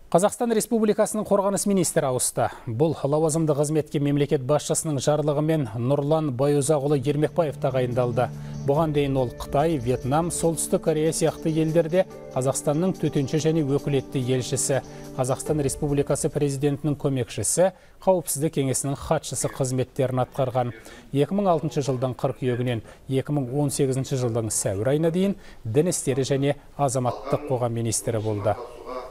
Қазақстан Республикасының қорғаныс министрі ауысты. Бұл лауазымды қызметке мемлекет басшысының жарлығымен Нұрлан Байұзақұлы Ермекбаев тағайындалды. Бұған дейін ол Қытай, Вьетнам, Солтүстік Корея сияқты елдерде Қазақстанның төтенше және өкілетті елшісі, Қазақстан Республикасы президентінің көмекшісі, қауіпсіздік кеңесінің хатшысы қызметтерін атқарған. 2006 жылдың қыркүйегінен 2018 жылдың сәуір айына дейін дін істері және азаматтық қоғам министрі болды.